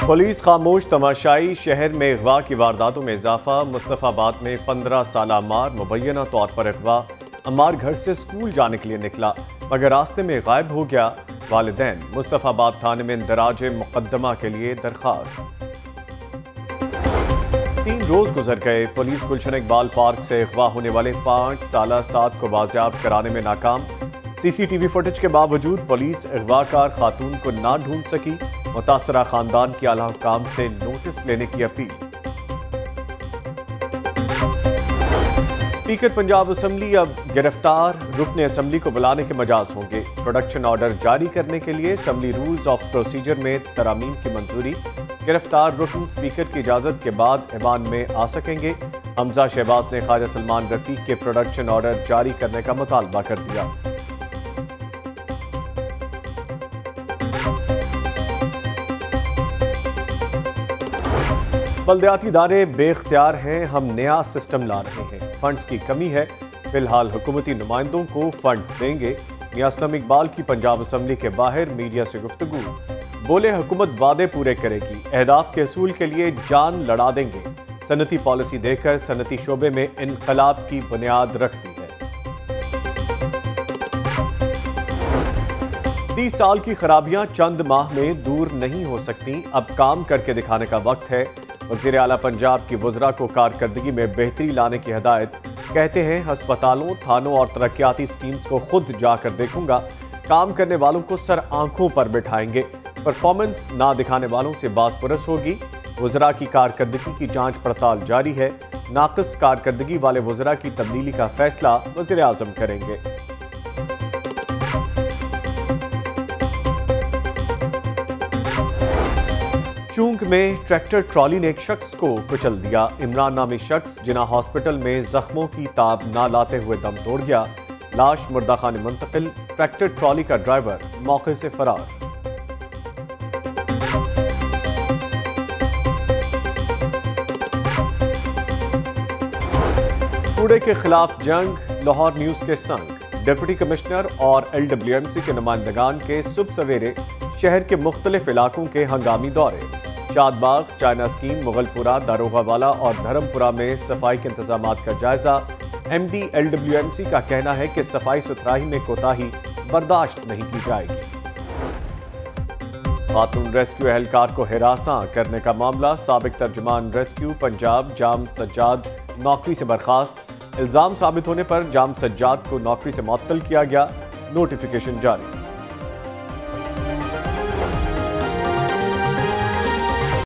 Police खामोश तमाशाई, शहर में अगवा की वारदातों में इजाफा। मुस्तफाबाद में 15 साल अम्मार मुबैना तौर पर अगवा। अम्मार घर से स्कूल जाने के लिए निकला मगर रास्ते में गायब हो गया। वालिदैन मुस्तफाबाद थाने में इंदराज मुकदमा के लिए दरखास्त। 3 रोज गुजर गए, पुलिस गुलशन पार्क से अगवा होने वाले 5 साल साद को बाजियाब कराने में नाकाम। सीसीटीवी फुटेज के बावजूद पुलिस अगवाकार खातून को ना ढूंढ सकी। मुतासरा खानदान की आला हुकाम से नोटिस लेने की अपील। स्पीकर पंजाब असम्बली अब गिरफ्तार रुकने असम्बली को बुलाने के मजाज होंगे। प्रोडक्शन ऑर्डर जारी करने के लिए असम्बली रूल्स ऑफ प्रोसीजर में तरामीम की मंजूरी। गिरफ्तार रुकन स्पीकर की इजाजत के बाद ऐवान में आ सकेंगे। हमजा शहबाज ने ख्वाजा सलमान रफीक के प्रोडक्शन ऑर्डर जारी करने का मुतालबा कर दिया। बल्दियाती इदारे बेख्तियार हैं, हम नया सिस्टम ला रहे हैं, फंड्स की कमी है, फिलहाल हुकूमती नुमाइंदों को फंड्स देंगे। मियां असलम इकबाल की पंजाब असम्बली के बाहर मीडिया से गुफ्तगू। बोले हुकूमत वादे पूरे करेगी, अहदाफ के असूल के लिए जान लड़ा देंगे। सनती पॉलिसी देकर सनती शोबे में इनकलाब की बुनियाद रख दी है। 30 साल की खराबियां चंद माह में दूर नहीं हो सकती, अब काम करके दिखाने का वक्त है। वज़ीर आला पंजाब की वज़रा को कारकर्दगी में बेहतरी लाने की हिदायत। कहते हैं हस्पतालों, थानों और तरक्याती स्कीम्स को खुद जाकर देखूंगा। काम करने वालों को सर आंखों पर बिठाएंगे। परफॉर्मेंस ना दिखाने वालों से बाज़पुरस होगी। वज़रा की कारकर्दगी की जांच पड़ताल जारी है। नाक़िस कारकर्दगी वाले वज़रा की तब्दीली का फैसला वज़ीर आज़म करेंगे। चूंक में ट्रैक्टर ट्रॉली ने एक शख्स को कुचल दिया। इमरान नामी शख्स जिना हॉस्पिटल में जख्मों की ताब ना लाते हुए दम तोड़ गया। लाश मुर्दा खाने मुंतकिल, ट्रैक्टर ट्रॉली का ड्राइवर मौके से फरार। कूड़े के खिलाफ जंग, लाहौर न्यूज के संग। डिप्टी कमिश्नर और LWMC के नुमाइंदगान के सुबह सवेरे शहर के मुख्तलिफ इलाकों के हंगामी दौरे। शादबाग, चाइना स्कीम, मुगलपुरा, दारोगावाला और धर्मपुरा में सफाई के इंतजामात का जायजा। MD LWMC का कहना है कि सफाई सुथराई में कोताही बर्दाश्त नहीं की जाएगी। खातून रेस्क्यू एहलकार को हिरासा करने का मामला। साबिक तर्जुमान रेस्क्यू पंजाब जाम सज्जाद नौकरी से बर्खास्त। इल्जाम साबित होने पर जाम सज्जाद को नौकरी से मुअत्तल किया गया। नोटिफिकेशन जारी।